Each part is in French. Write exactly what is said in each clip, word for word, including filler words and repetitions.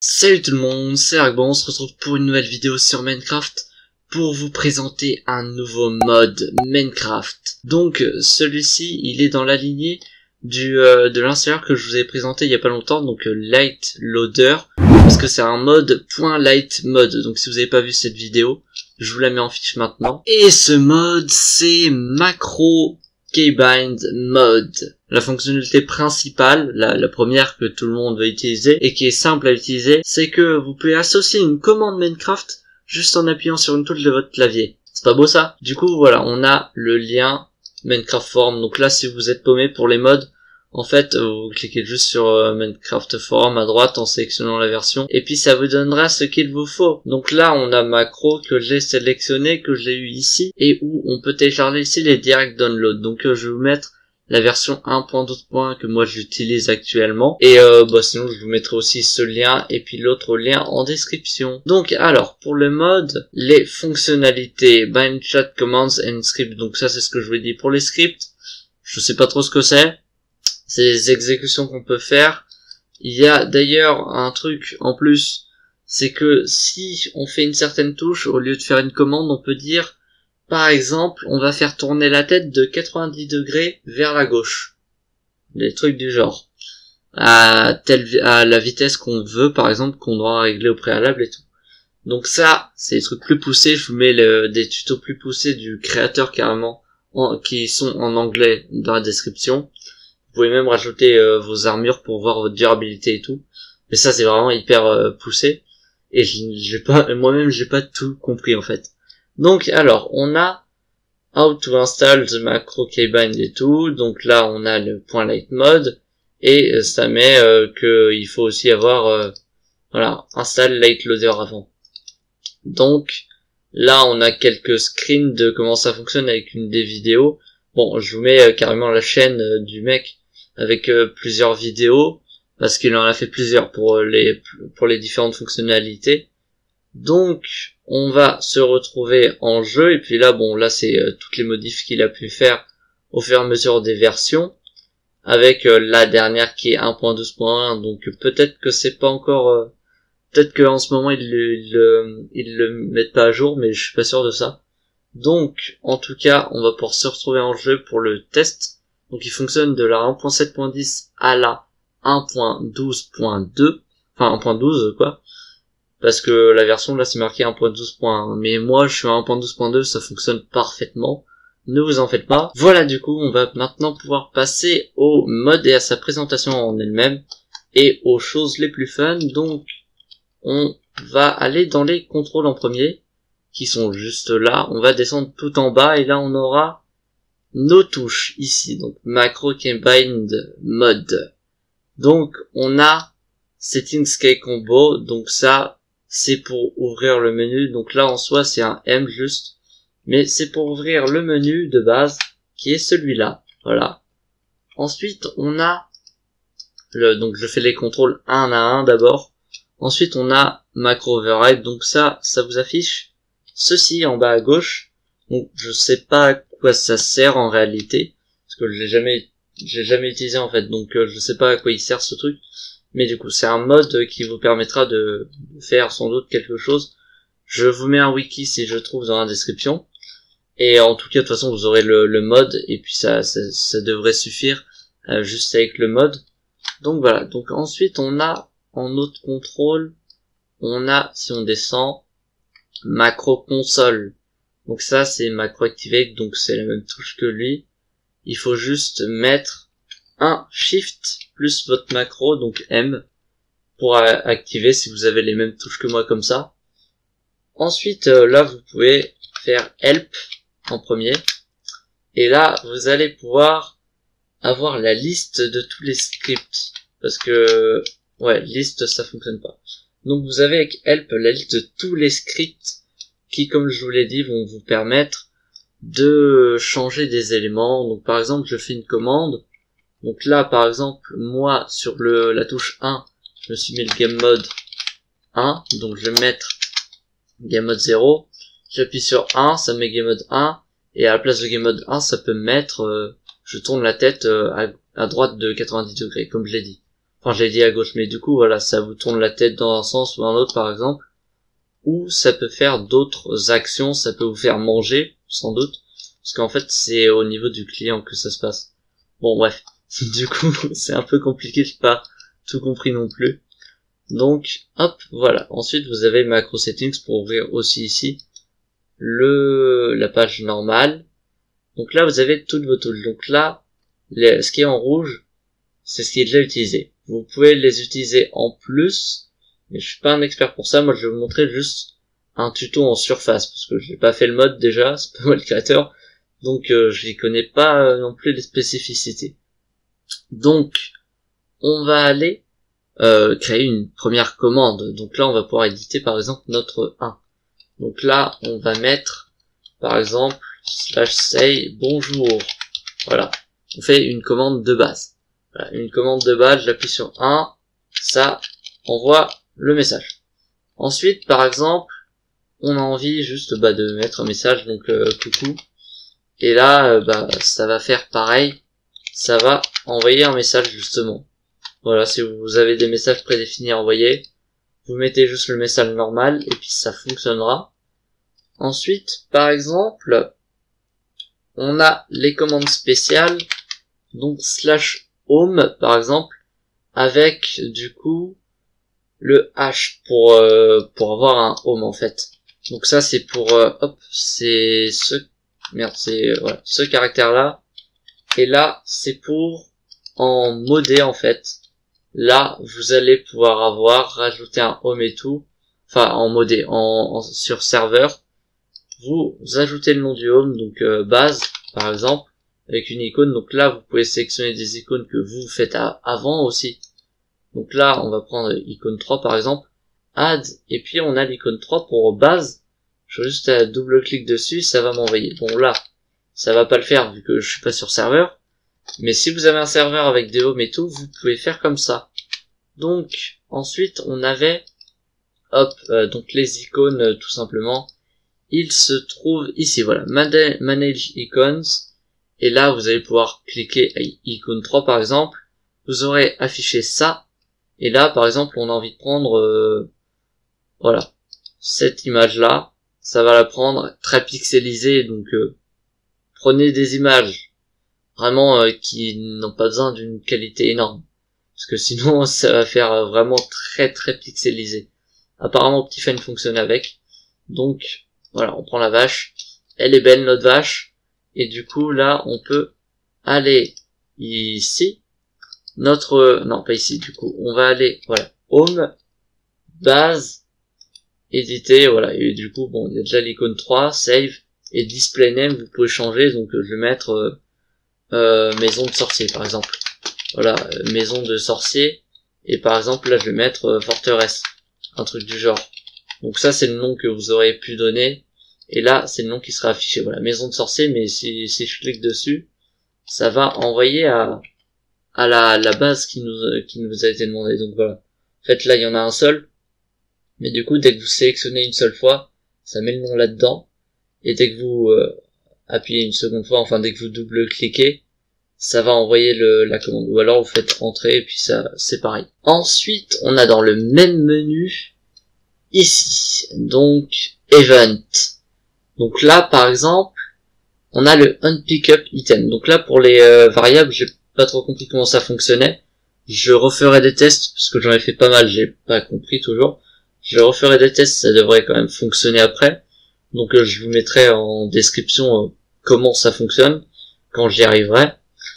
Salut tout le monde, c'est Argban, on se retrouve pour une nouvelle vidéo sur Minecraft pour vous présenter un nouveau mode Minecraft. Donc celui-ci, il est dans la lignée du euh, de l'installeur que je vous ai présenté il y a pas longtemps, donc euh, Light Loader, parce que c'est un mode .light mode. Donc si vous n'avez pas vu cette vidéo, je vous la mets en fiche maintenant. Et ce mode, c'est Macro Keybind Mode. La fonctionnalité principale, la, la première que tout le monde va utiliser et qui est simple à utiliser, c'est que vous pouvez associer une commande Minecraft juste en appuyant sur une touche de votre clavier. C'est pas beau ça? Du coup voilà, on a le lien Minecraft Forum. Donc là, si vous êtes paumé pour les modes, en fait vous cliquez juste sur euh, Minecraft Forum à droite en sélectionnant la version et puis ça vous donnera ce qu'il vous faut. Donc là on a Macro que j'ai sélectionné, que j'ai eu ici, et où on peut télécharger ici les direct download. Donc euh, je vais vous mettre la version un point douze que moi j'utilise actuellement, et euh, bah sinon je vous mettrai aussi ce lien et puis l'autre lien en description. Donc alors pour le mode, les fonctionnalités bind chat commands and script, donc ça c'est ce que je vous ai dit pour les scripts. Je sais pas trop ce que c'est, c'est les exécutions qu'on peut faire. Il y a d'ailleurs un truc en plus, c'est que si on fait une certaine touche, au lieu de faire une commande, on peut dire par exemple, on va faire tourner la tête de quatre-vingt-dix degrés vers la gauche. Des trucs du genre. À telle, à la vitesse qu'on veut, par exemple, qu'on doit régler au préalable et tout. Donc ça, c'est des trucs plus poussés. Je vous mets le, des tutos plus poussés du créateur carrément, en, qui sont en anglais dans la description. Vous pouvez même rajouter euh, vos armures pour voir votre durabilité et tout. Mais ça, c'est vraiment hyper euh, poussé. Et j'ai pas, moi-même, j'ai pas tout compris en fait. Donc alors, on a how to install the macro keybind et tout. Donc là, on a le point light mode et ça met euh, que il faut aussi avoir euh, voilà, install light loader avant. Donc là, on a quelques screens de comment ça fonctionne avec une des vidéos. Bon, je vous mets euh, carrément la chaîne euh, du mec avec euh, plusieurs vidéos parce qu'il en a fait plusieurs pour les pour les différentes fonctionnalités. Donc on va se retrouver en jeu, et puis là bon là c'est euh, toutes les modifs qu'il a pu faire au fur et à mesure des versions, avec euh, la dernière qui est un point douze point un, donc peut-être que c'est pas encore euh, peut-être que en ce moment ils le, ils le ils le mettent pas à jour, mais je suis pas sûr de ça. Donc en tout cas on va pouvoir se retrouver en jeu pour le test. Donc il fonctionne de la un point sept point dix à la un point douze point deux, enfin un point douze quoi, parce que la version là c'est marqué un point douze point un, mais moi je suis à un point douze point deux, ça fonctionne parfaitement, ne vous en faites pas. Voilà, du coup on va maintenant pouvoir passer au mode et à sa présentation en elle-même et aux choses les plus fun. Donc on va aller dans les contrôles en premier, qui sont juste là. On va descendre tout en bas et là on aura nos touches ici, donc Macro Keybind Mode. Donc on a Settings Key Combo, donc ça c'est pour ouvrir le menu. Donc là en soi c'est un M juste, mais c'est pour ouvrir le menu de base qui est celui-là. Voilà. Ensuite on a le, donc je fais les contrôles un à un d'abord. Ensuite on a Macro Override, donc ça ça vous affiche ceci en bas à gauche. Donc je sais pas à quoi ça sert en réalité, parce que je l'ai jamais j'ai jamais utilisé en fait, donc euh, je sais pas à quoi il sert ce truc. Mais du coup c'est un mode qui vous permettra de faire sans doute quelque chose. Je vous mets un wiki si je trouve dans la description, et en tout cas de toute façon vous aurez le, le mode, et puis ça, ça, ça devrait suffire euh, juste avec le mode. Donc voilà, donc ensuite on a en autre contrôle, on a, si on descend, Macro Console. Donc ça c'est Macro Activate, donc c'est la même touche que lui. Il faut juste mettre un Shift plus votre macro, donc M, pour activer si vous avez les mêmes touches que moi comme ça. Ensuite, euh, là, vous pouvez faire Help en premier. Et là, vous allez pouvoir avoir la liste de tous les scripts. Parce que, ouais, liste, ça fonctionne pas. Donc, vous avez avec Help la liste de tous les scripts qui, comme je vous l'ai dit, vont vous permettre de changer des éléments. Donc, par exemple, je fais une commande. Donc là, par exemple, moi, sur le la touche un, je me suis mis le game mode un, donc je vais mettre game mode zéro, j'appuie sur un, ça met game mode un, et à la place de game mode un, ça peut mettre, euh, je tourne la tête euh, à, à droite de quatre-vingt-dix degrés, comme je l'ai dit. enfin j'ai dit à gauche, mais du coup voilà, ça vous tourne la tête dans un sens ou dans l'autre par exemple, ou ça peut faire d'autres actions, ça peut vous faire manger, sans doute, parce qu'en fait c'est au niveau du client que ça se passe. Bon bref, du coup c'est un peu compliqué, j'ai pas tout compris non plus. Donc hop, voilà, ensuite vous avez macro settings pour ouvrir aussi ici le la page normale. Donc là vous avez toutes vos tools, donc là les, ce qui est en rouge c'est ce qui est déjà utilisé. Vous pouvez les utiliser en plus, mais je suis pas un expert pour ça. Moi, je vais vous montrer juste un tuto en surface, parce que j'ai pas fait le mode déjà, c'est pas moi le créateur, donc euh, je n'y connais pas euh, non plus les spécificités. Donc, on va aller euh, créer une première commande. Donc là, on va pouvoir éditer par exemple notre un. Donc là, on va mettre par exemple slash say bonjour. Voilà, on fait une commande de base. Voilà, une commande de base, j'appuie sur un, ça envoie le message. Ensuite, par exemple, on a envie juste bah, de mettre un message, donc euh, coucou, et là, euh, bah, ça va faire pareil, ça va envoyer un message justement. Voilà, si vous avez des messages prédéfinis à envoyer, vous mettez juste le message normal, et puis ça fonctionnera. Ensuite, par exemple, on a les commandes spéciales, donc slash home par exemple, avec du coup le H pour euh, pour avoir un home en fait. Donc ça c'est pour euh, hop, c'est ce merde, c'est euh, voilà, ce caractère là, et là c'est pour en modé en fait. Là vous allez pouvoir avoir rajouter un home et tout, enfin en modé, en, en sur serveur, vous ajoutez le nom du home, donc euh, base par exemple, avec une icône. Donc là vous pouvez sélectionner des icônes que vous faites à, avant aussi. Donc là on va prendre icône trois par exemple, add, et puis on a l'icône trois pour base. Je vais juste double clic dessus, ça va m'envoyer. Bon là ça va pas le faire vu que je suis pas sur serveur, mais si vous avez un serveur avec des homes et tout, vous pouvez faire comme ça. Donc ensuite on avait hop euh, donc les icônes euh, tout simplement. Il se trouve ici, voilà, manage icons. Et là, vous allez pouvoir cliquer à icône trois par exemple. Vous aurez affiché ça. Et là, par exemple, on a envie de prendre, euh, voilà, cette image-là. Ça va la prendre très pixelisée. Donc, euh, prenez des images vraiment euh, qui n'ont pas besoin d'une qualité énorme. Parce que sinon, ça va faire euh, vraiment très très pixelisé. Apparemment, Optifine fonctionne avec. Donc, voilà, on prend la vache. Elle est belle, notre vache. Et du coup, là, on peut aller ici. Notre... Non, pas ici, du coup. On va aller, voilà, home, base, éditer, voilà. Et du coup, bon, il y a déjà l'icône trois, save, et display name, vous pouvez changer. Donc, je vais mettre euh, euh, maison de sorcier, par exemple. Voilà, euh, maison de sorcier. Et par exemple, là, je vais mettre euh, forteresse. Un truc du genre. Donc ça, c'est le nom que vous aurez pu donner. Et là, c'est le nom qui sera affiché. Voilà, maison de sorcier, mais si, si je clique dessus, ça va envoyer à, à la, la base qui nous, qui nous a été demandée. Donc voilà. En fait, là, il y en a un seul. Mais du coup, dès que vous sélectionnez une seule fois, ça met le nom là-dedans. Et dès que vous euh, appuyez une seconde fois, enfin, dès que vous double-cliquez, ça va envoyer le, la commande. Ou alors, vous faites entrer, et puis ça, c'est pareil. Ensuite, on a dans le même menu, ici, donc, event. Donc là, par exemple, on a le unpickup item. Donc là, pour les euh, variables, j'ai pas trop compris comment ça fonctionnait. Je referai des tests, parce que j'en ai fait pas mal, j'ai pas compris toujours. Je referai des tests, ça devrait quand même fonctionner après. Donc euh, je vous mettrai en description euh, comment ça fonctionne, quand j'y arriverai.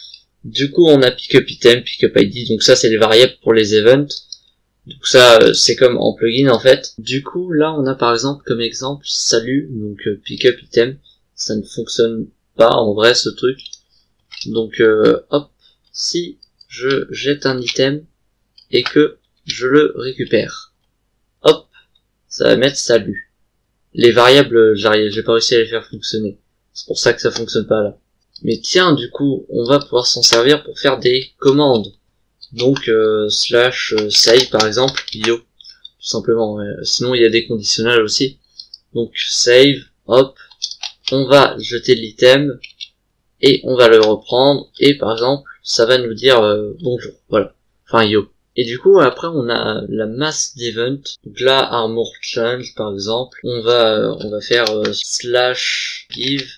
Du coup, on a pickup item, pickup I D, donc ça c'est les variables pour les events. Donc ça, euh, c'est comme en plugin en fait. Du coup, là, on a par exemple comme exemple salut, donc euh, pickup item. Ça ne fonctionne pas en vrai ce truc. Donc euh, hop, si je jette un item et que je le récupère, hop, ça va mettre salut. Les variables, j'arrive, j'ai pas réussi à les faire fonctionner. C'est pour ça que ça fonctionne pas là. Mais tiens, du coup, on va pouvoir s'en servir pour faire des commandes. Donc euh, slash euh, save par exemple, bio, tout simplement. Ouais. Sinon il y a des conditionnels aussi. Donc save, hop, on va jeter l'item et on va le reprendre. Et par exemple, ça va nous dire euh, bonjour, voilà. Enfin yo. Et du coup après on a la masse d'events. Donc là armor change par exemple, on va on va faire euh, slash give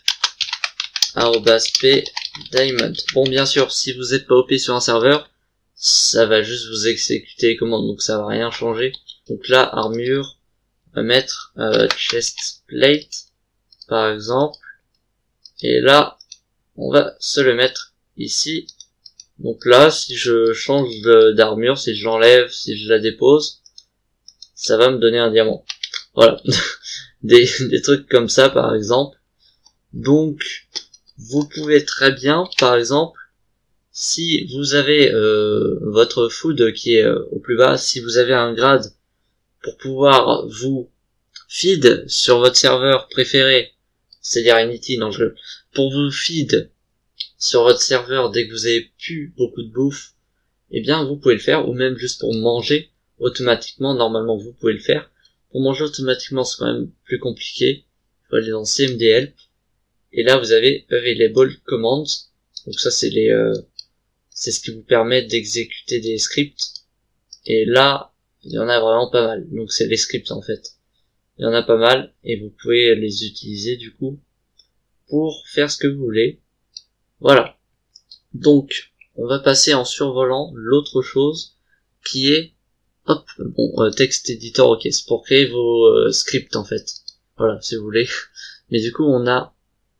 arrobas p diamond. Bon bien sûr si vous êtes pas O P sur un serveur, ça va juste vous exécuter les commandes, donc ça va rien changer. Donc là armure, on va mettre euh, chest plate par exemple, et là on va se le mettre ici. Donc là si je change d'armure, si je l'enlève, si je la dépose, ça va me donner un diamant. Voilà. des, des trucs comme ça par exemple. Donc vous pouvez très bien par exemple, si vous avez euh, votre food qui est euh, au plus bas, si vous avez un grade pour pouvoir vous feed sur votre serveur préféré, c'est-à-dire Inity, non je pour vous feed sur votre serveur dès que vous avez plus beaucoup de bouffe, eh bien vous pouvez le faire, ou même juste pour manger automatiquement, normalement vous pouvez le faire. Pour manger automatiquement c'est quand même plus compliqué, il faut aller dans C M D Help, et là vous avez Available Commands, donc ça c'est les euh, c'est ce qui vous permet d'exécuter des scripts, et là il y en a vraiment pas mal, donc c'est les scripts en fait. Il y en a pas mal, et vous pouvez les utiliser du coup pour faire ce que vous voulez. Voilà. Donc, on va passer en survolant l'autre chose qui est, hop, bon, euh, text editor, ok, c'est pour créer vos euh, scripts en fait. Voilà, si vous voulez. Mais du coup, on a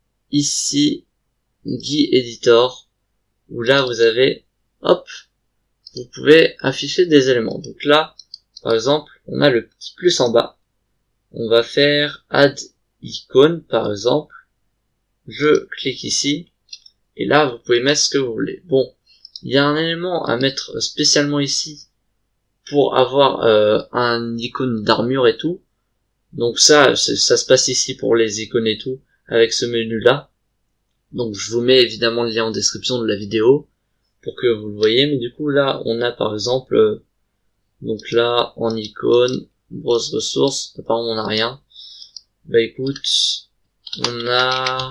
ici G U I editor, où là vous avez, hop, vous pouvez afficher des éléments. Donc là, par exemple, on a le petit plus en bas. On va faire add icon, par exemple. Je clique ici. Et là, vous pouvez mettre ce que vous voulez. Bon, il y a un élément à mettre spécialement ici pour avoir euh, un icône d'armure et tout. Donc ça, ça se passe ici pour les icônes et tout, avec ce menu-là. Donc je vous mets évidemment le lien en description de la vidéo pour que vous le voyez. Mais du coup, là, on a par exemple, euh, donc là, en icône, browse ressources, apparemment on n'a rien. Bah écoute, on a...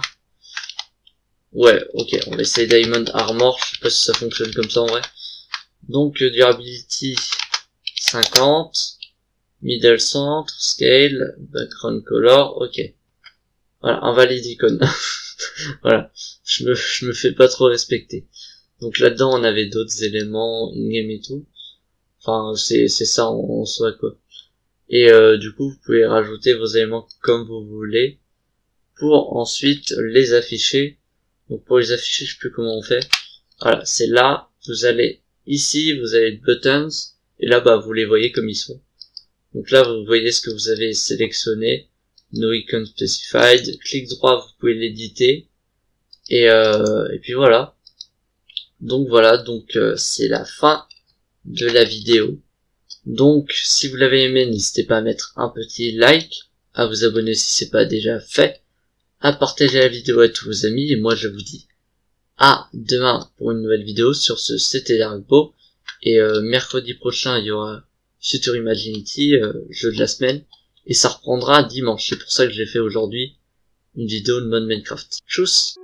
Ouais, ok, on va essayer Diamond Armor, je sais pas si ça fonctionne comme ça en vrai. Donc, euh, Durability cinquante, Middle Centre, Scale, Background Color, ok. Voilà, invalide icône. Voilà, je me, je me fais pas trop respecter. Donc là-dedans, on avait d'autres éléments, in-game et tout. Enfin, c'est c'est ça en, en soi, quoi. Et euh, du coup, vous pouvez rajouter vos éléments comme vous voulez, pour ensuite les afficher. Donc pour les afficher, je sais plus comment on fait. Voilà, c'est là, vous allez ici, vous avez buttons, et là bah vous les voyez comme ils sont. Donc là vous voyez ce que vous avez sélectionné, no icon specified, clic droit, vous pouvez l'éditer, et euh, et puis voilà. Donc voilà, donc euh, c'est la fin de la vidéo. Donc si vous l'avez aimé, n'hésitez pas à mettre un petit like, à vous abonner si c'est pas déjà fait, à partager la vidéo à tous vos amis, et moi je vous dis à demain pour une nouvelle vidéo. Sur ce, c'était Darkbo, et euh, mercredi prochain il y aura Future Imaginity, euh, jeu de la semaine, et ça reprendra dimanche. C'est pour ça que j'ai fait aujourd'hui une vidéo de mode Minecraft. Tchuss.